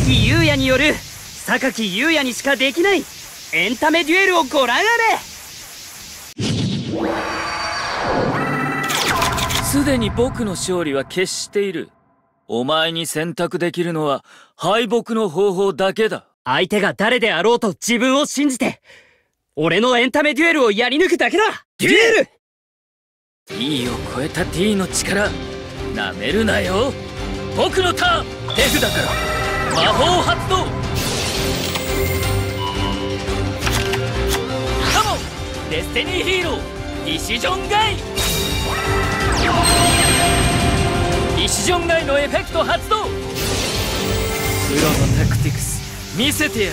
優也による榊優也にしかできないエンタメデュエルをご覧あれ。 すでに僕の勝利は決している。お前に選択できるのは敗北の方法だけだ。 相手が誰であろうと自分を信じて俺のエンタメデュエルをやり抜くだけだ。デュエル T を超えた T の力なめるなよ。僕のターン。手札から魔法発動。カモンデスティニーヒーローディシジョンガイ。ディシジョンガイのエフェクト発動。プロのタクティクス見せてやる。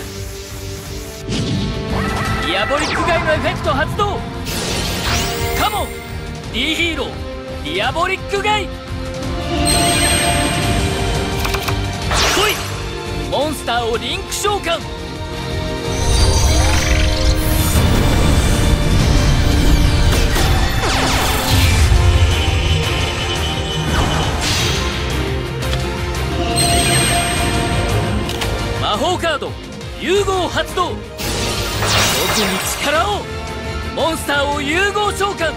ディアボリックガイのエフェクト発動。カモン D ヒーローディアボリックガイ。来いモンスターをリンク召喚。魔法カード融合発動。僕に力を。モンスターを融合召喚。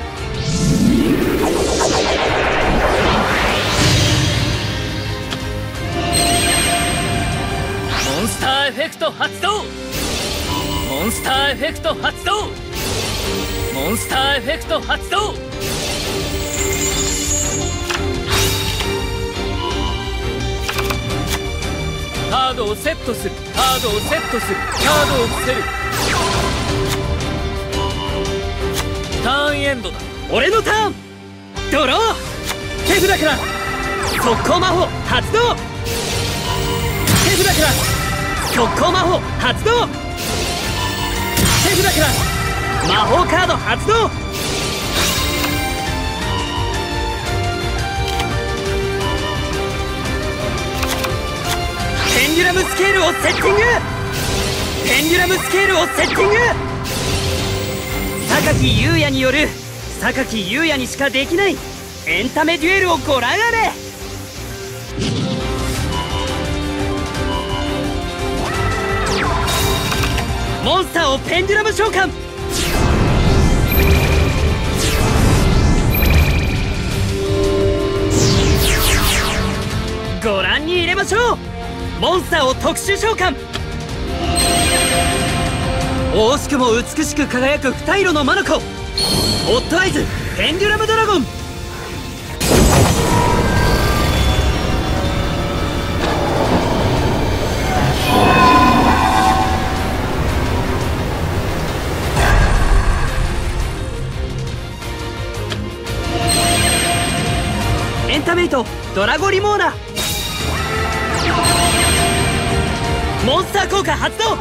モンスターエフェクト発動。モンスターエフェクト発動。モンスターエフェクト発動。カードをセットする。カードをセットする。カードを伏せる。ターンエンドだ。 俺のターン。ドロー。手札から速攻魔法発動。手札から速攻魔法発動。手札から魔法カード発動。ペンデュラムスケールをセッティング。ペンデュラムスケールをセッティング。榊優也による榊優也にしかできないエンタメデュエルをご覧あれ。モンスターをペンデュラム召喚。ご覧に入れましょう。モンスターを特殊召喚。惜しくも美しく輝く二色のマノコホットアイズペンデュラムドラゴン。エンタメイトドラゴリモーナ。モンスター効果発動。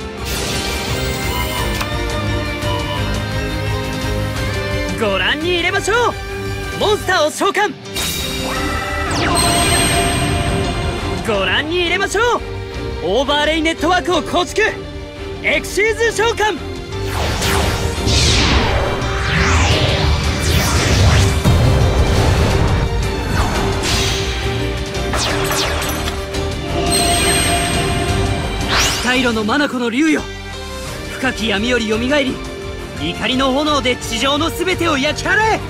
ご覧に入れましょう。モンスターを召喚。ご覧に入れましょう。オーバーレイネットワークを構築。エクシーズ召喚。赤色の眼の竜よ、深き闇よりよみがえり怒りの炎で地上の全てを焼き払え。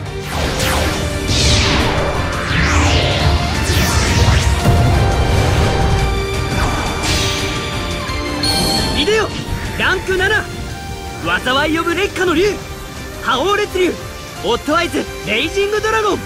ビデオランク7災い呼ぶ烈火の竜覇王烈竜オットアイズレイジングドラゴン。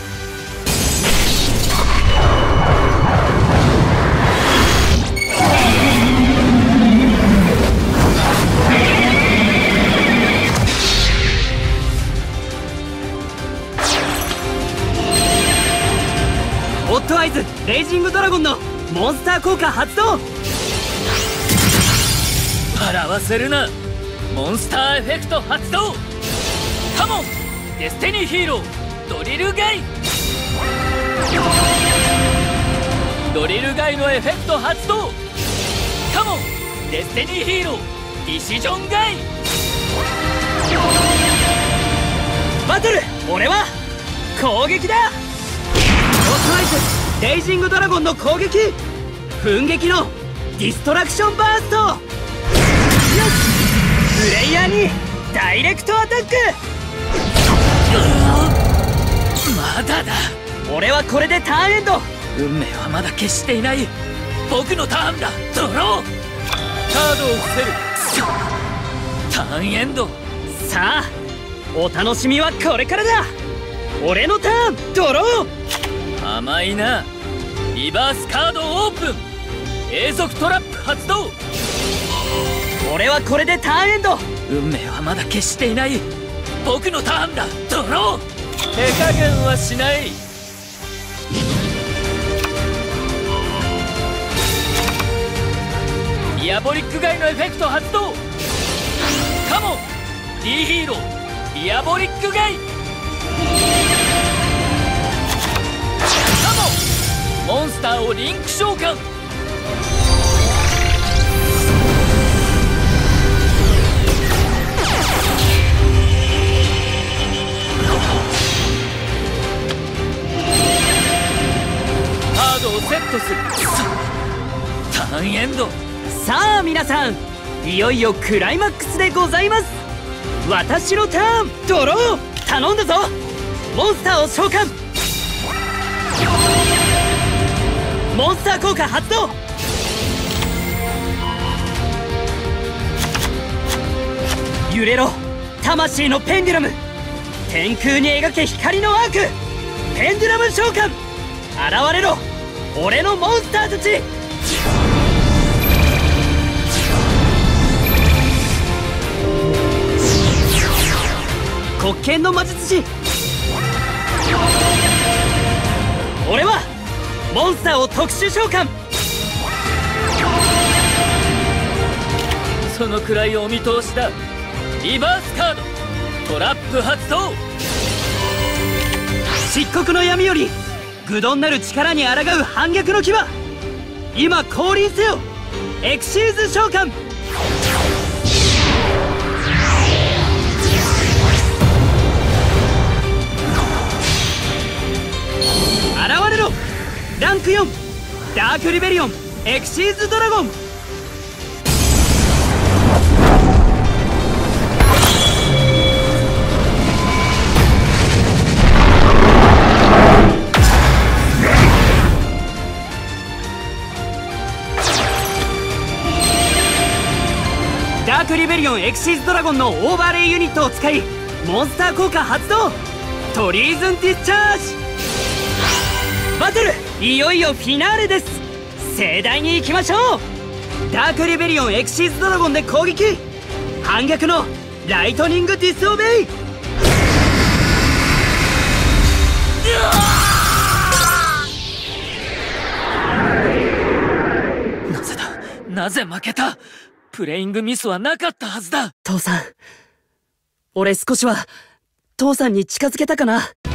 オットアイズレイジングドラゴンのモンスター効果発動。 笑わせるな。モンスターエフェクト発動。カモンデスティニーヒーロードリルガイ。ドリルガイのエフェクト発動。カモンデスティニーヒーローディシジョンガイ。 バトル俺は攻撃だ。オットアイズレイジングドラゴンの攻撃。奮撃のディストラクションバースト。よし、プレイヤーにダイレクトアタック。 まだだ。 俺はこれでターンエンド。 運命はまだ決していない。僕のターンだ。ドロー。カードを伏せる。ターンエンド。 さあお楽しみはこれからだ。俺のターン、ドロー。甘いな。リバースカードオープン。永続トラップ発動。 俺はこれでターンエンド。 運命はまだ決していない。僕のターンだ。ドロー。手加減はしない。ディアボリックガイのエフェクト発動。カモン D ヒーローディアボリックガイ。カモンモンスターをリンク召喚。カードをセットする。ターンエンド。 さあ皆さん、いよいよクライマックスでございます。私のターン、ドロー。頼んだぞ。モンスターを召喚。モンスター効果発動。揺れろ魂のペンデュラム。天空に描け光のアーク。ペンデュラム召喚。現れろ俺のモンスターたち。黒剣の魔術師。俺はモンスターを特殊召喚。 そのくらいお見通しだ。リバースカードトラップ発動。 漆黒の闇より愚鈍なる力に抗う反逆の牙。今降臨せよエクシーズ召喚。現れろランク4ダークリベリオンエクシーズドラゴン。ダークリベリオンエクシーズドラゴンのオーバーレイユニットを使いモンスター効果発動。トリーズンディスチャージ。バトルいよいよフィナーレです。盛大にいきましょう。ダークリベリオンエクシーズドラゴンで攻撃。反逆のライトニングディスオベイ。 なぜだ。なぜ負けた。プレイングミスはなかったはずだ。 父さん、俺少しは父さんに近づけたかな。